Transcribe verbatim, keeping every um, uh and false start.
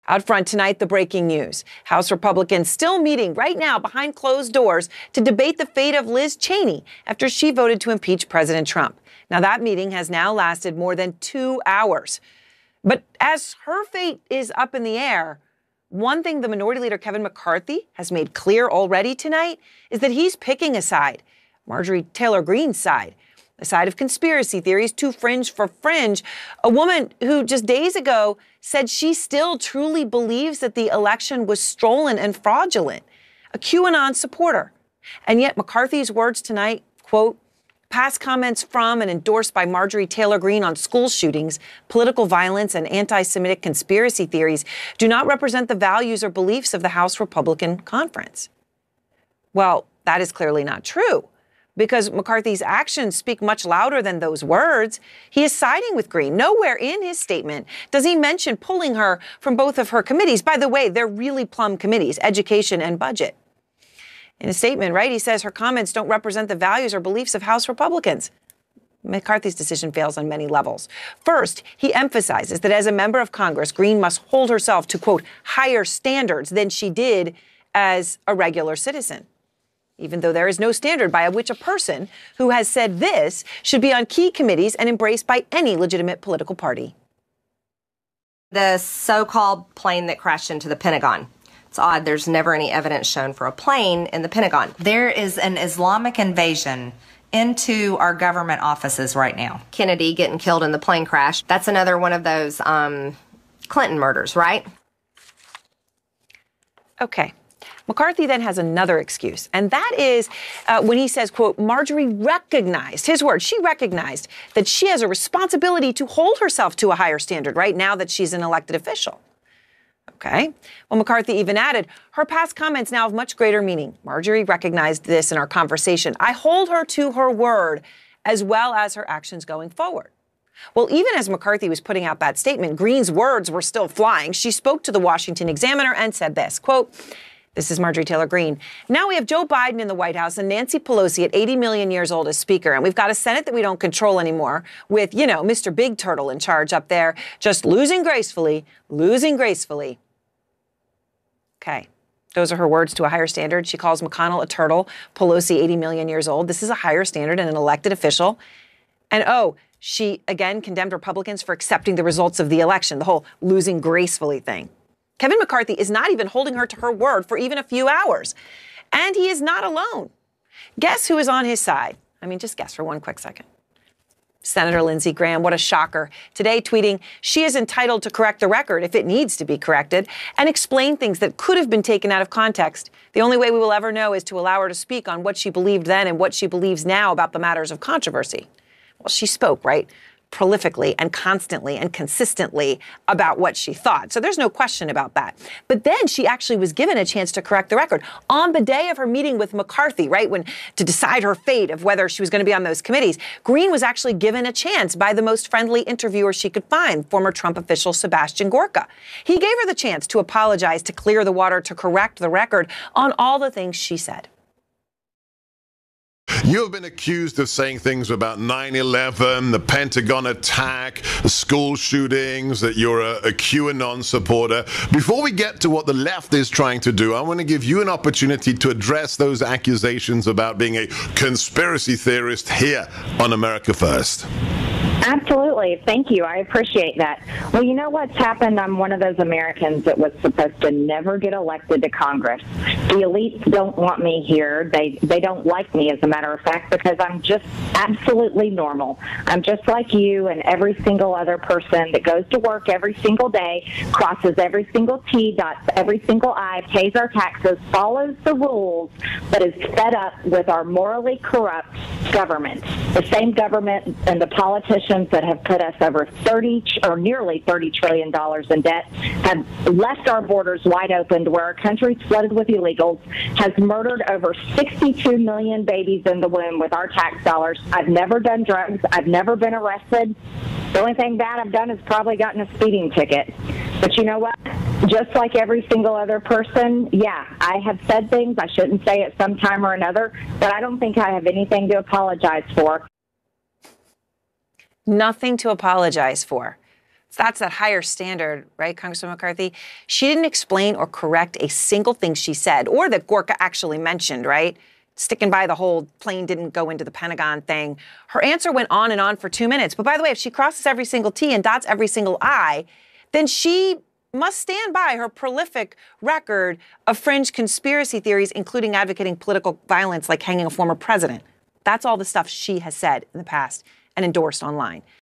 Out front tonight, the breaking news. House Republicans still meeting right now behind closed doors to debate the fate of Liz Cheney after she voted to impeach President Trump. Now, that meeting has now lasted more than two hours. But as her fate is up in the air, one thing the Minority Leader Kevin McCarthy has made clear already tonight is that he's picking a side, Marjorie Taylor Greene's side. The side of conspiracy theories, too fringe for fringe. A woman who just days ago said she still truly believes that the election was stolen and fraudulent. A QAnon supporter. And yet McCarthy's words tonight, quote, past comments from and endorsed by Marjorie Taylor Greene on school shootings, political violence, and anti-Semitic conspiracy theories do not represent the values or beliefs of the House Republican Conference. Well, that is clearly not true, because McCarthy's actions speak much louder than those words. He is siding with Greene. Nowhere in his statement does he mention pulling her from both of her committees. By the way, they're really plum committees, education and budget. In a statement, right, he says her comments don't represent the values or beliefs of House Republicans. McCarthy's decision fails on many levels. First, he emphasizes that as a member of Congress, Greene must hold herself to, quote, higher standards than she did as a regular citizen, even though there is no standard by which a person who has said this should be on key committees and embraced by any legitimate political party. The so-called plane that crashed into the Pentagon. It's odd. There's never any evidence shown for a plane in the Pentagon. There is an Islamic invasion into our government offices right now. Kennedy getting killed in the plane crash. That's another one of those um, Clinton murders, right? Okay. McCarthy then has another excuse, and that is uh, when he says, quote, Marjorie recognized, his word, she recognized that she has a responsibility to hold herself to a higher standard, right, now that she's an elected official. Okay. Well, McCarthy even added, her past comments now have much greater meaning. Marjorie recognized this in our conversation. I hold her to her word as well as her actions going forward. Well, even as McCarthy was putting out that statement, Greene's words were still flying. She spoke to the Washington Examiner and said this, quote, this is Marjorie Taylor Greene. Now we have Joe Biden in the White House and Nancy Pelosi at eighty million years old as Speaker. And we've got a Senate that we don't control anymore with, you know, Mister Big Turtle in charge up there, just losing gracefully, losing gracefully. Okay. Those are her words to a higher standard. She calls McConnell a turtle, Pelosi eighty million years old. This is a higher standard and an elected official. And oh, she again condemned Republicans for accepting the results of the election, the whole losing gracefully thing. Kevin McCarthy is not even holding her to her word for even a few hours. And he is not alone. Guess who is on his side? I mean, just guess for one quick second. Senator Lindsey Graham, what a shocker. Today tweeting, she is entitled to correct the record if it needs to be corrected and explain things that could have been taken out of context. The only way we will ever know is to allow her to speak on what she believed then and what she believes now about the matters of controversy. Well, she spoke, right? Prolifically and constantly and consistently about what she thought. So there's no question about that. But then she actually was given a chance to correct the record on the day of her meeting with McCarthy, right? When to decide her fate of whether she was going to be on those committees. Greene was actually given a chance by the most friendly interviewer she could find, former Trump official Sebastian Gorka. He gave her the chance to apologize, to clear the water, to correct the record on all the things she said. You have been accused of saying things about nine eleven, the Pentagon attack, school shootings, that you're a, a QAnon supporter. Before we get to what the left is trying to do, I want to give you an opportunity to address those accusations about being a conspiracy theorist here on America First. Absolutely. Thank you. I appreciate that. Well, you know what's happened? I'm one of those Americans that was supposed to never get elected to Congress. The elites don't want me here. They they don't like me, as a matter of fact, because I'm just absolutely normal. I'm just like you and every single other person that goes to work every single day, crosses every single T, dots every single I, pays our taxes, follows the rules, but is fed up with our morally corrupt government. The same government and the politicians that have put us over thirty or nearly thirty trillion dollars in debt, have left our borders wide open to where our country's flooded with illegals, has murdered over sixty-two million babies in the womb with our tax dollars. I've never done drugs. I've never been arrested. The only thing bad I've done is probably gotten a speeding ticket. But you know what? Just like every single other person, yeah, I have said things I shouldn't say at some time or another, but I don't think I have anything to apologize for. Nothing to apologize for. So that's that higher standard, right, Congressman McCarthy? She didn't explain or correct a single thing she said or that Gorka actually mentioned, right? Sticking by the whole plane didn't go into the Pentagon thing. Her answer went on and on for two minutes. But by the way, if she crosses every single T and dots every single I, then she must stand by her prolific record of fringe conspiracy theories, including advocating political violence like hanging a former president. That's all the stuff she has said in the past and endorsed online.